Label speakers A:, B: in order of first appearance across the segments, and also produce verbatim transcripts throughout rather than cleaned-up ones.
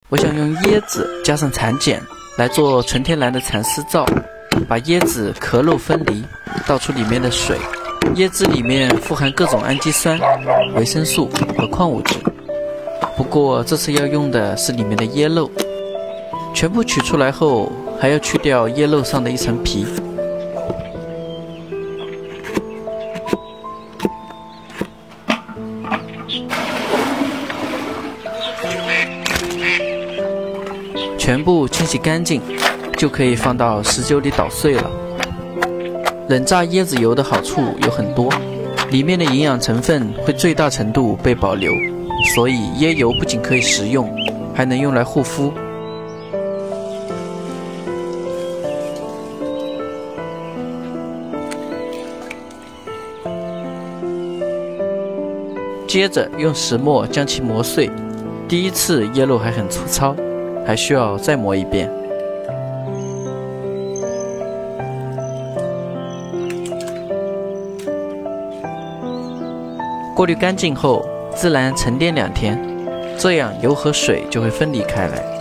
A: 我想用椰子加上蚕茧来做纯天然的蚕丝皂，把椰子壳肉分离，倒出里面的水。椰汁里面富含各种氨基酸、维生素和矿物质。不过这次要用的是里面的椰肉，全部取出来后，还要去掉椰肉上的一层皮。全部清洗干净，就可以放到石臼里捣碎了。冷榨椰子油的好处有很多，里面的营养成分会最大程度被保留，所以椰油不仅可以食用，还能用来护肤。接着用石磨将其磨碎，第一次椰肉还很粗糙，还需要再磨一遍。过滤干净后，自然沉淀两天，这样油和水就会分离开来。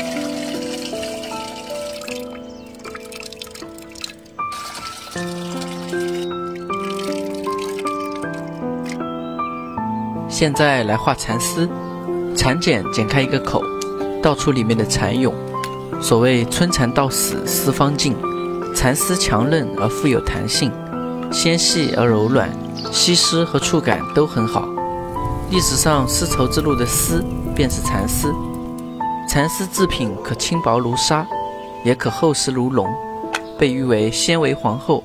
A: 现在来画蚕丝，蚕茧剪开一个口，倒出里面的蚕蛹。所谓春蚕到死丝方尽，蚕丝强韧而富有弹性，纤细而柔软，吸湿和触感都很好。历史上丝绸之路的丝便是蚕丝。蚕丝制品可轻薄如纱，也可厚实如龙，被誉为纤维皇后。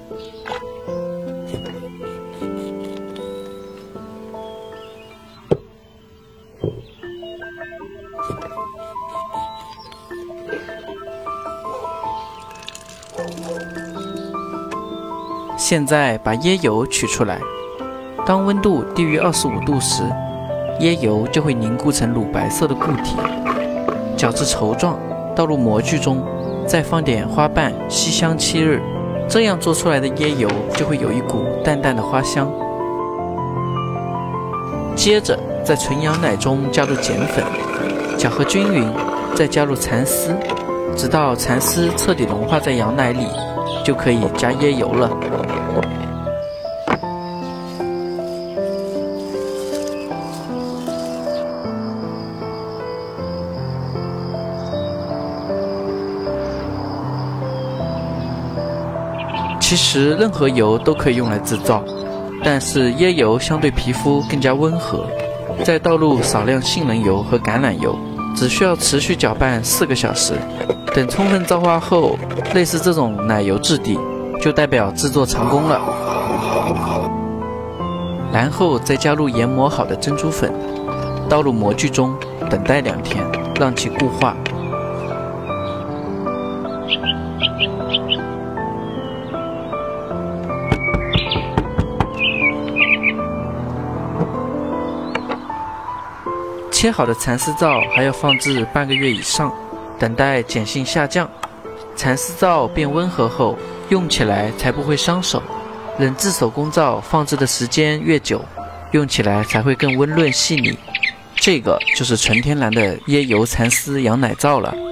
A: 现在把椰油取出来，当温度低于二十五度时，椰油就会凝固成乳白色的固体，搅至稠状，倒入模具中，再放点花瓣吸香七日，这样做出来的椰油就会有一股淡淡的花香。接着在纯羊奶中加入碱粉，搅和均匀，再加入蚕丝，直到蚕丝彻底融化在羊奶里，就可以加椰油了。其实任何油都可以用来制造，但是椰油相对皮肤更加温和。再倒入少量杏仁油和橄榄油，只需要持续搅拌四个小时。等充分皂化后，类似这种奶油质地，就代表制作成功了。然后再加入研磨好的珍珠粉，倒入模具中，等待两天，让其固化。切好的蚕丝皂还要放置半个月以上，等待碱性下降，蚕丝皂变温和后，用起来才不会伤手。冷制手工皂放置的时间越久，用起来才会更温润细腻。这个就是纯天然的椰油蚕丝羊奶皂了。